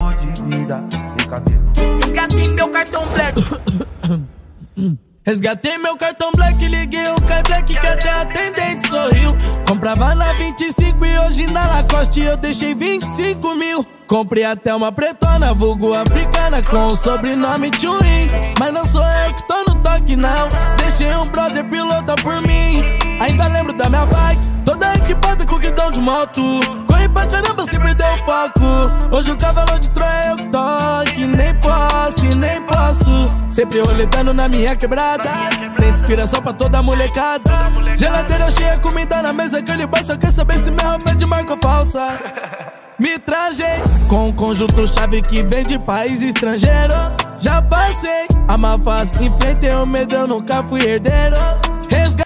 mudou de vida. Brincadeira. Resgatei meu cartão black. Resgatei meu cartão black, liguei o Kai Black que até a atendente sorriu. Comprava na 25 e hoje na Lacoste eu deixei 25 mil. Comprei até uma pretona, vulgo africana, com o sobrenome Chuin. Mas não sou eu que tô no toque não, deixei um brother pilota por mim. Ainda lembro da minha bike, toda equipada com guidão de moto. Corri pra caramba sem perder o foco. Hoje o cavalo de Troia eu toque, nem posso. Sempre roletando na minha quebrada, sem inspiração pra toda a molecada. Geladeira cheia, comida na mesa, aquele boy só quer saber se minha roupa é de marca ou falsa. Me trajei com um conjunto chave que vem de país estrangeiro. Já passei a má fase, enfrentei o medo, eu nunca fui herdeiro.